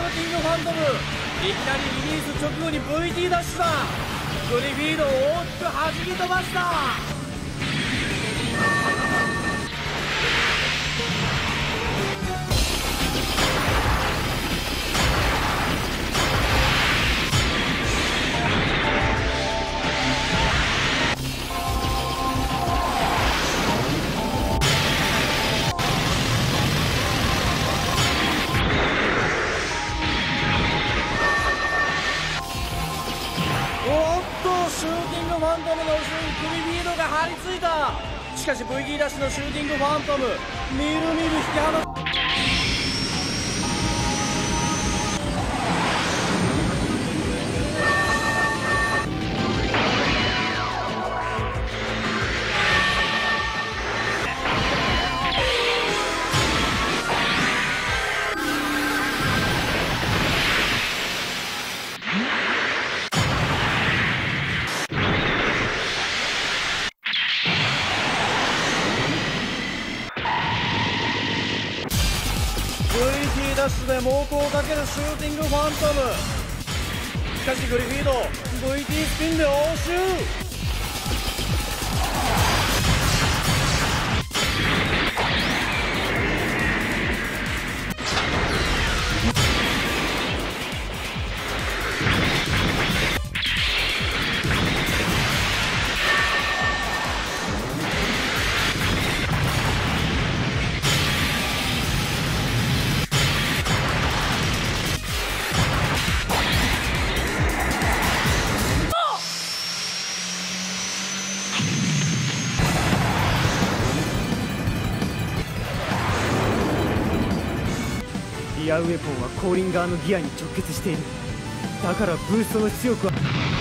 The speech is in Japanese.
ーティングファントム、いきなりリリース直後に VT ダッシュだ。グリフィードを大きく弾き飛ばした。シューティングファントムの後ろにグリフィードが張り付いた。しかし VT ダッシュのシューティングファントムみるみる引き離す。VT ダッシュで猛攻をかけるシューティングファントム。しかしグリフィード VT スピンで応酬。 リアウェポンは後輪側のギアに直結している。だからブーストの出力は